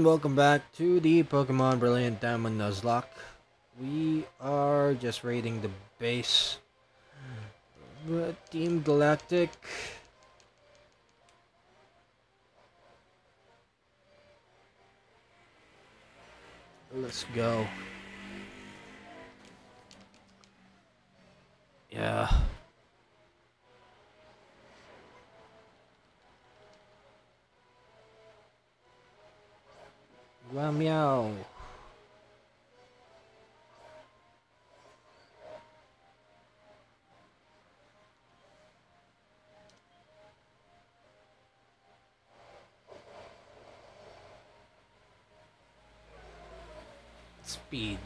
welcome back to the Pokemon Brilliant Diamond Nuzlocke. We are just raiding the base. Team Galactic. Let's go. Yeah. Meow. Speed.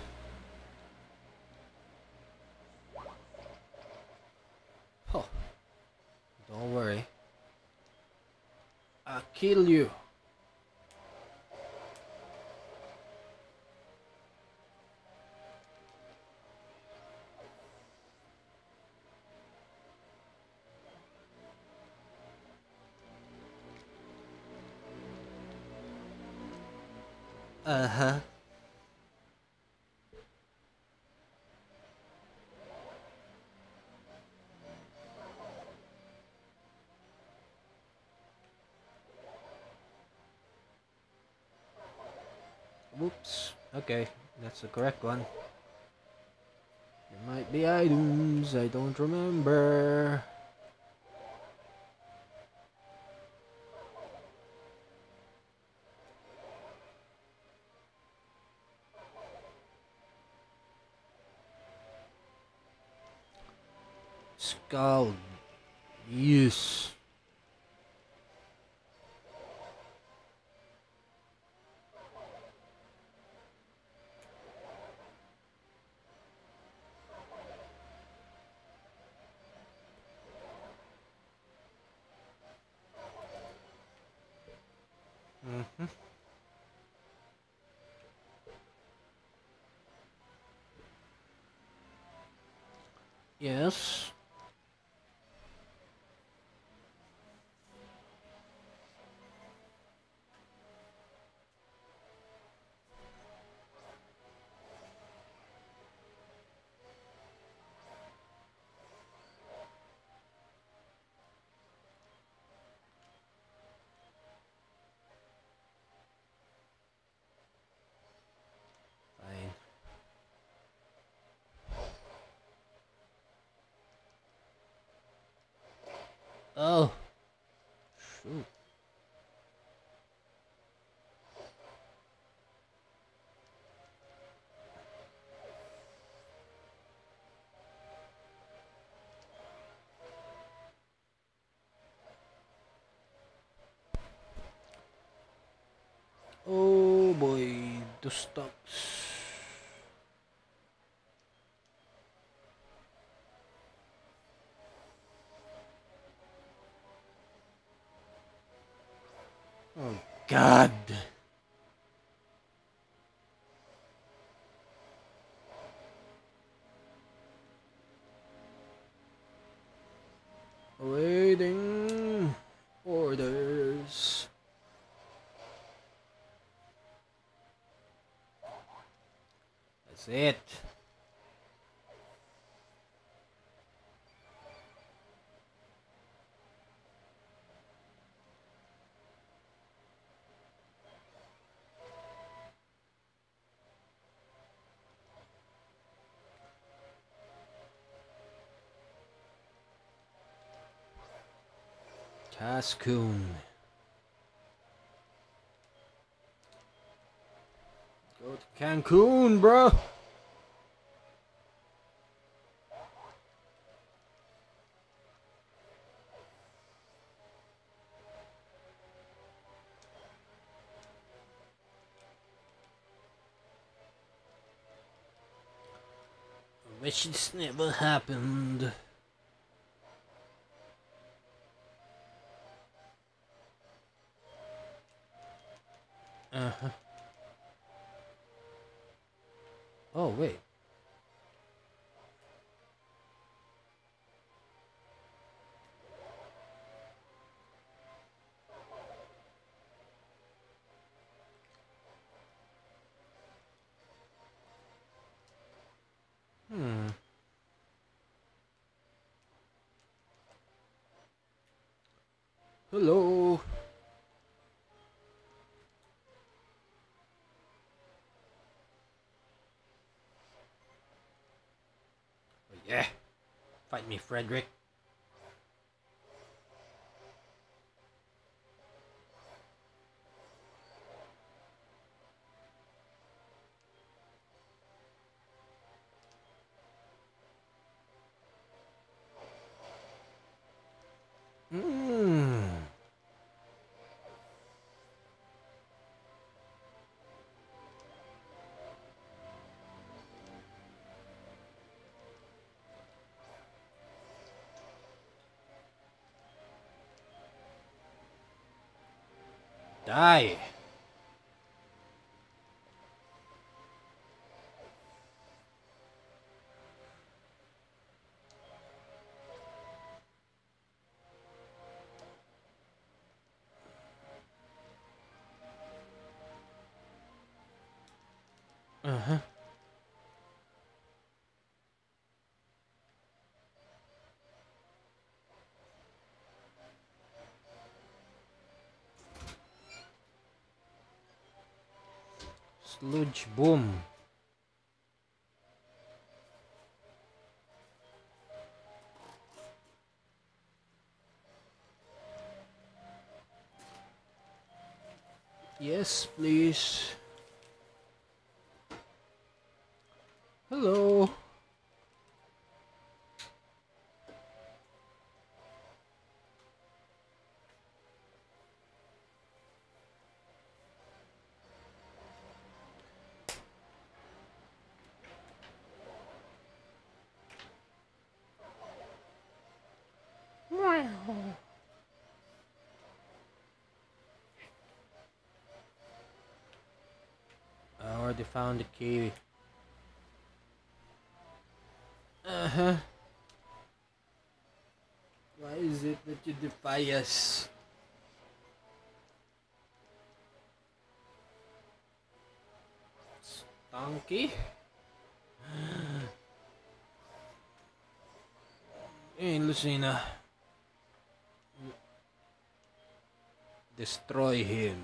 Oh, don't worry. I'll kill you. Uh-huh. Whoops. Okay, that's the correct one. There might be items, I don't remember. Scald. Yes. Mm-hmm. Yes. Fine. Oh. Shoot. Oh boy, the stocks. Oh God. Waiting orders. That's it. Cascoon. Go to Cancun, bro. I wish this never happened. Uh-huh. Oh, wait. Hello. Oh, yeah. Fight me, Frederick. Mmm. Die. Uh-huh. Sludge boom. Yes, please. Hello. I already found the key. Uh-huh. Why is it that you defy us? Donkey? Hey, Lucina. Destroy him.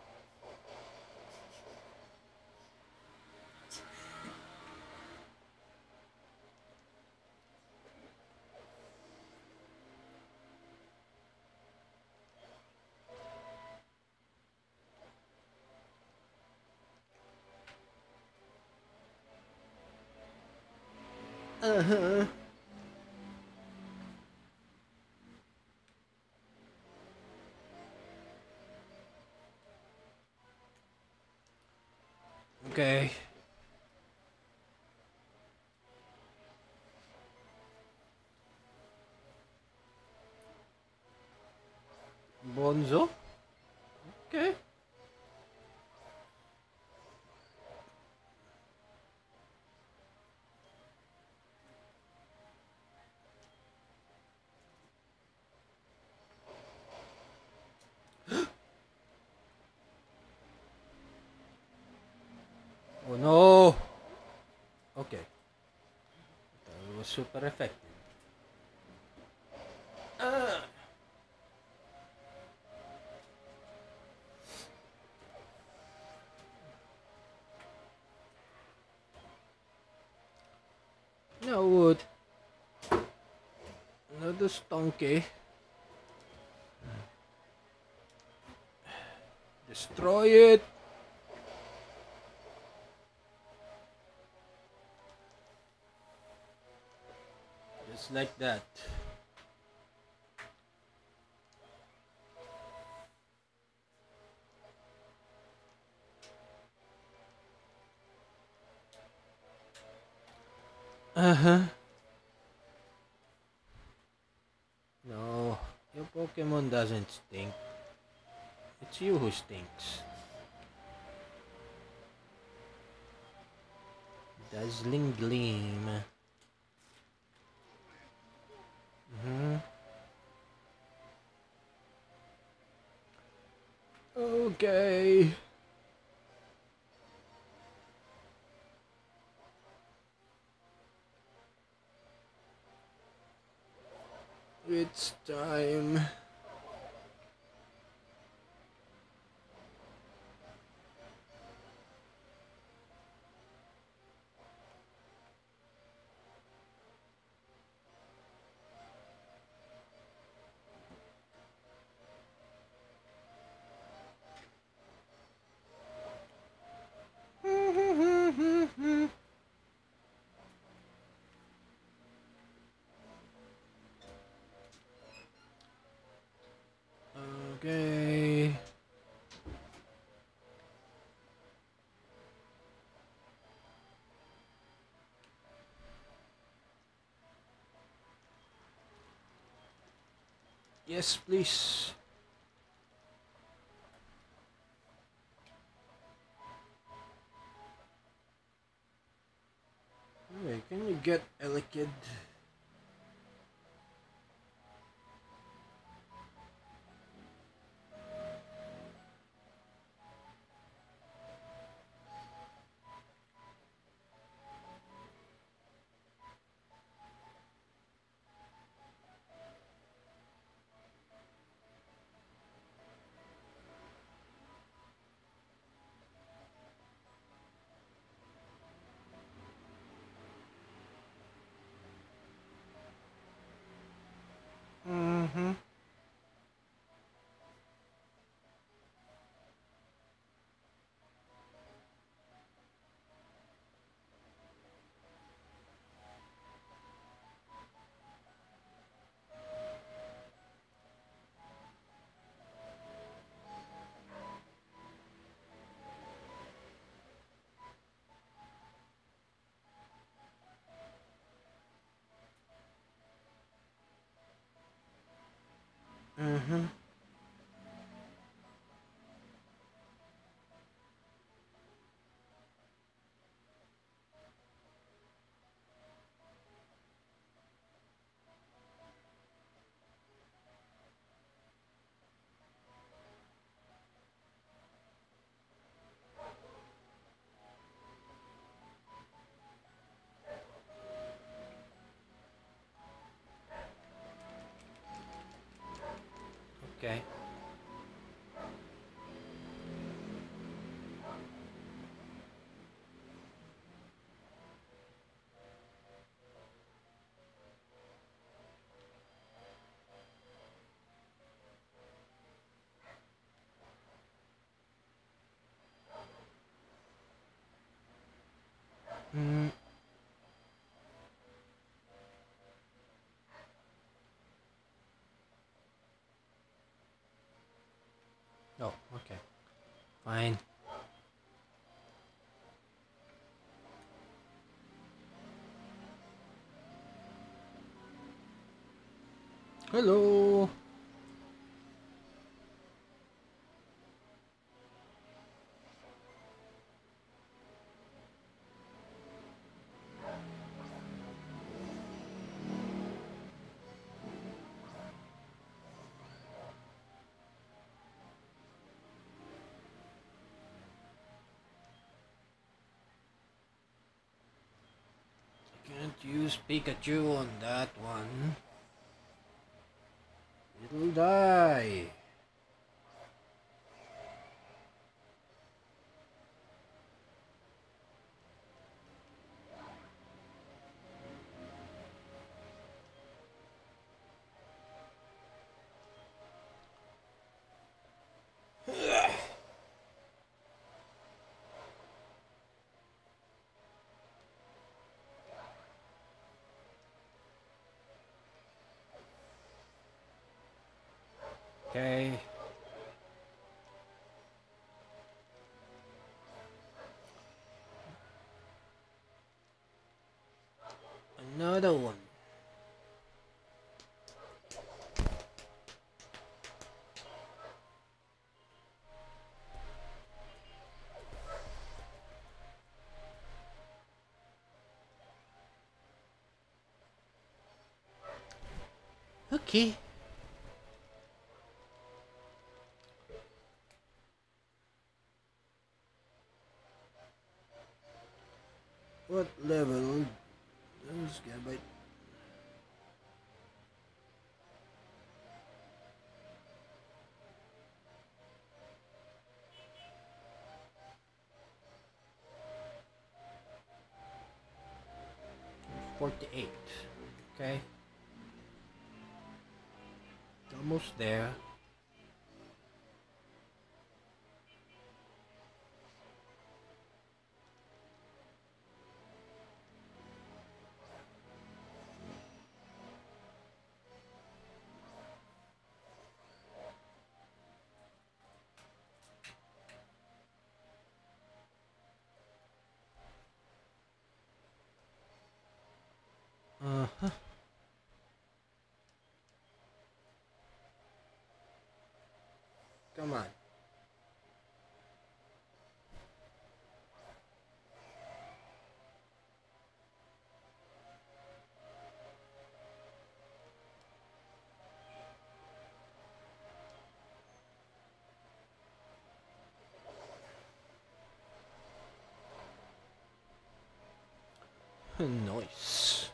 Uh-huh. Okay. Bonzo? Okay. Oh no! Okay. That was super effective. Uh. Now what? Another donkey. Destroy it! Just like that. Uh-huh. No, your Pokemon doesn't stink. It's you who stinks. Dazzling gleam. Mm-hmm. Okay. It's time. Okay. Yes, please. Hey, can you get a liquid? Mm-hmm. Mm-hmm. Okay. Mm. Oh, okay. Fine. Hello. Can't use Pikachu on that one. It'll die. Okay. Another one. Okay. What level does Gabite? $48. Okay. Almost there. Come on. Nice.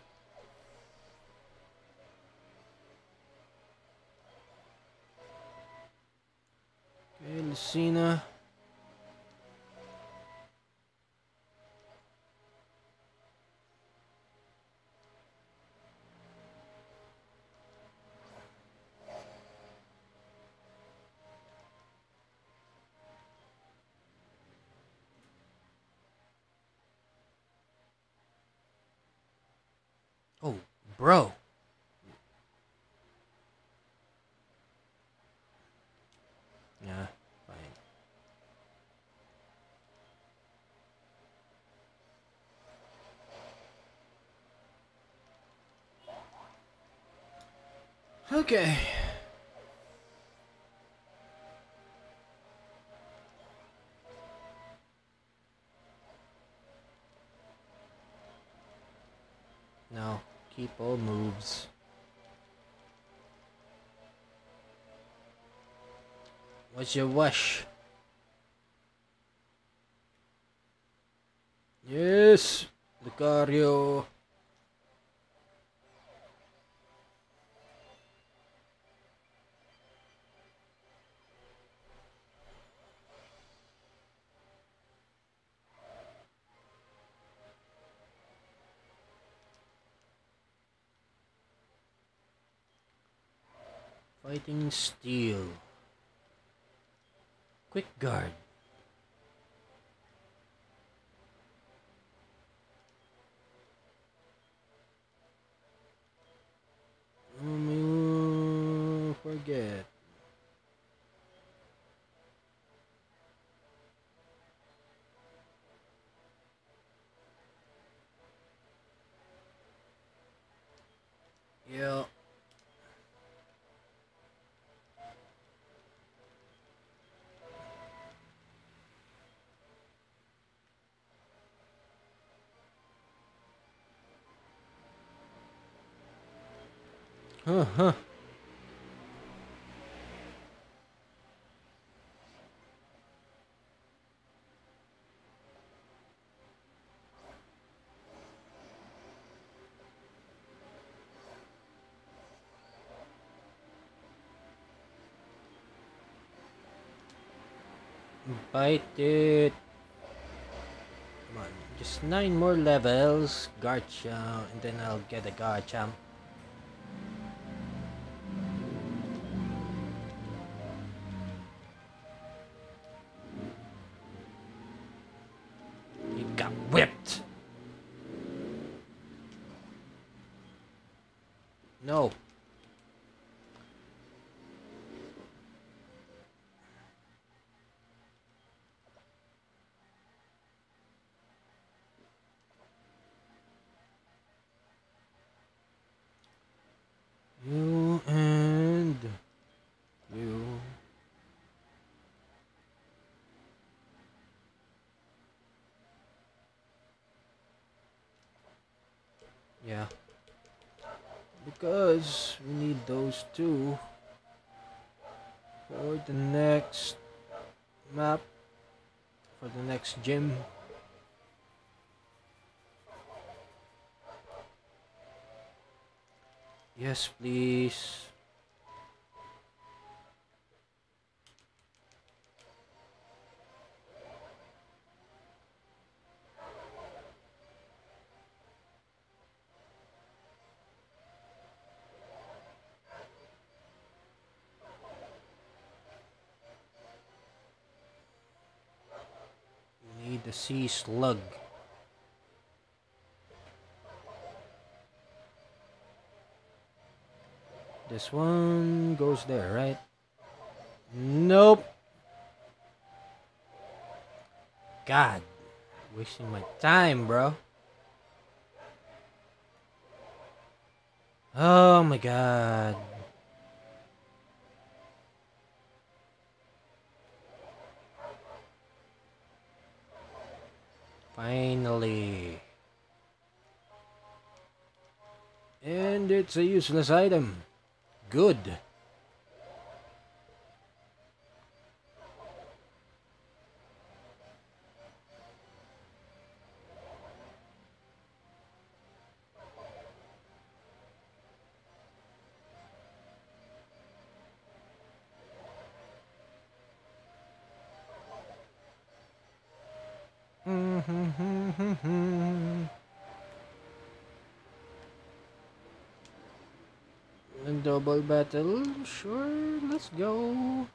Okay, Lucina. Oh, bro. Yeah, fine. Okay. Now, keep all moves. What's your wish? Yes, Lucario. Fighting Steel. Quick Guard. Forget. Yeah. Huh. Bite it. Come on. Just 9 more levels. Garchomp. And then I'll get a Garchomp. You got whipped. No. You and you. Yeah. Because we need those two for the next map, for the next gym. Yes, please. We need the sea slug. This one goes there, right? Nope. God. Wasting my time, bro. Oh my god. Finally. And it's a useless item. Good. A double battle? Sure, let's go.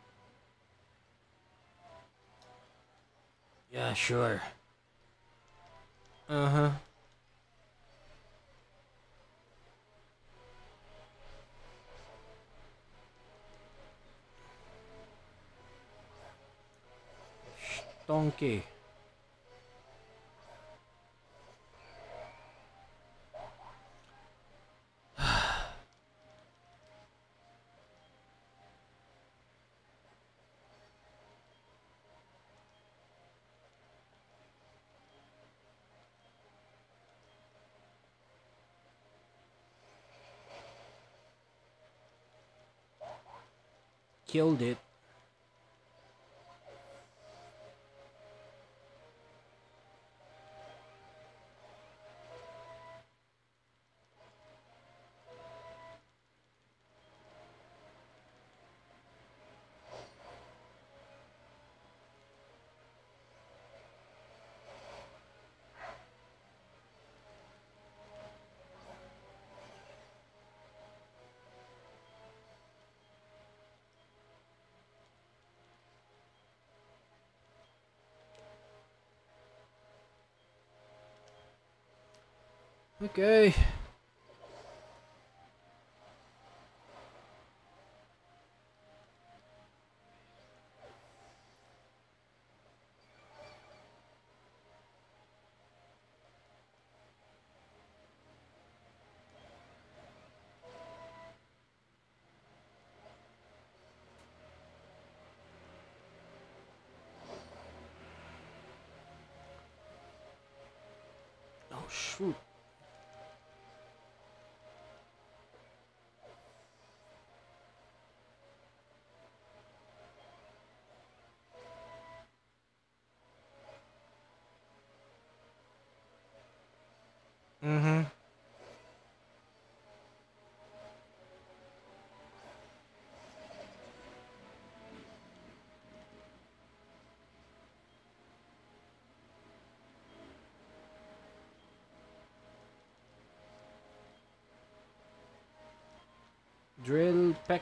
Yeah, sure. Uh-huh. Donkey. Killed it. Okay. Oh, shoot. Mm-hmm. Drill peck.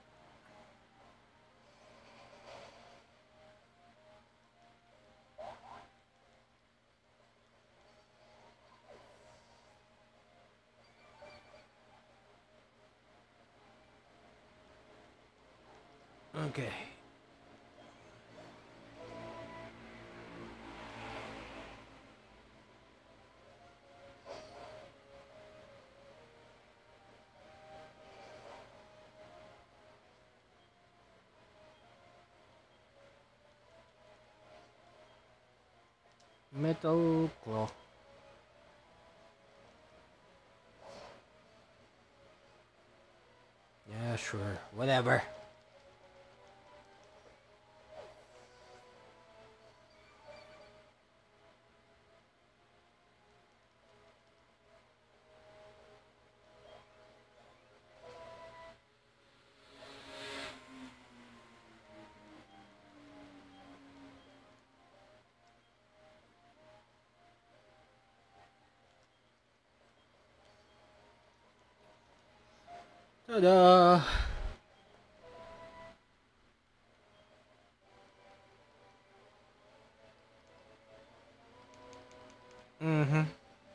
Okay. Metal claw. Yeah, sure. Whatever. Ta-da! Mm-hmm.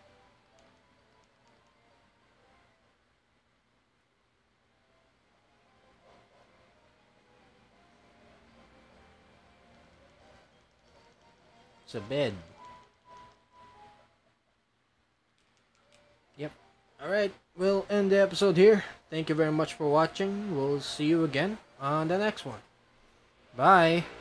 It's a bed. Yep. Alright, we'll end the episode here. Thank you very much for watching. We'll see you again on the next one. Bye!